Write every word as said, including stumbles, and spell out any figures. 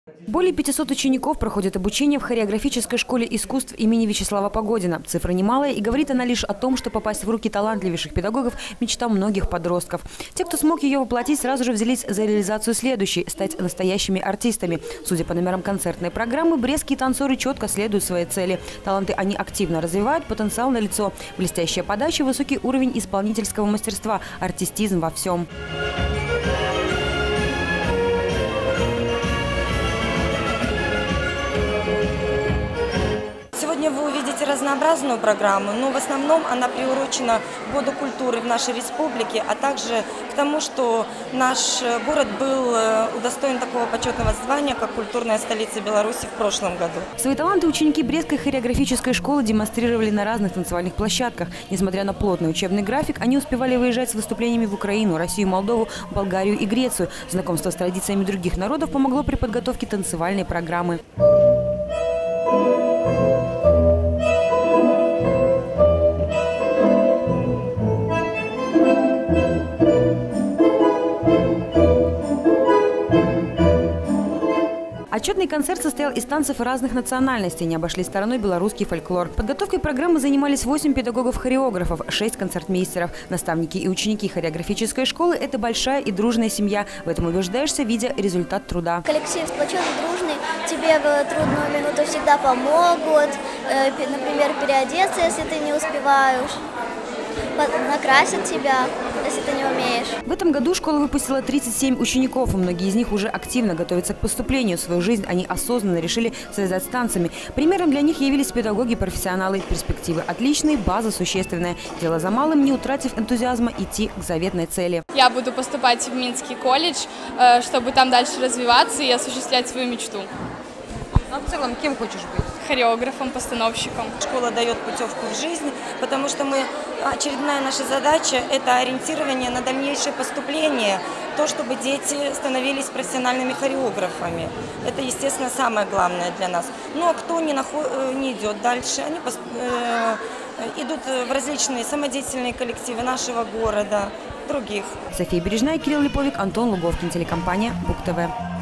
Более пятисот учеников проходят обучение в хореографической школе искусств имени Вячеслава Погодина. Цифра немалая, и говорит она лишь о том, что попасть в руки талантливейших педагогов – мечта многих подростков. Те, кто смог ее воплотить, сразу же взялись за реализацию следующей – стать настоящими артистами. Судя по номерам концертной программы, брестские танцоры четко следуют своей цели. Таланты они активно развивают, потенциал налицо. Блестящая подача, высокий уровень исполнительского мастерства, артистизм во всем. Сегодня вы увидите разнообразную программу, но в основном она приурочена к Году культуры в нашей республике, а также к тому, что наш город был удостоен такого почетного звания, как культурная столица Беларуси в прошлом году. Свои таланты ученики Брестской хореографической школы демонстрировали на разных танцевальных площадках. Несмотря на плотный учебный график, они успевали выезжать с выступлениями в Украину, Россию, Молдову, Болгарию и Грецию. Знакомство с традициями других народов помогло при подготовке танцевальной программы. Отчетный концерт состоял из танцев разных национальностей, не обошли стороной белорусский фольклор. Подготовкой программы занимались восемь педагогов-хореографов, шесть концертмейстеров. Наставники и ученики хореографической школы – это большая и дружная семья. В этом убеждаешься, видя результат труда. Коллектив сплоченный, дружный, тебе в трудную минуту всегда помогут. Например, переодеться, если ты не успеваешь. Накрасят тебя, если ты не умеешь. В этом году школа выпустила тридцать семь учеников, и многие из них уже активно готовятся к поступлению. Свою жизнь они осознанно решили связать с танцами. Примером для них явились педагоги-профессионалы. Перспективы отличные, база существенная. Дело за малым, не утратив энтузиазма, идти к заветной цели. Я буду поступать в Минский колледж, чтобы там дальше развиваться и осуществлять свою мечту. А в целом кем хочешь быть? Хореографом, постановщиком. Школа дает путевку в жизнь, потому что мы, очередная наша задача – это ориентирование на дальнейшее поступление, то, чтобы дети становились профессиональными хореографами. Это, естественно, самое главное для нас. Ну а кто не, наход... не идет дальше, они пост... э... идут в различные самодеятельные коллективы нашего города, других. София Бережная, Кирилл Липовик, Антон Луговкин, телекомпания БУК ТВ.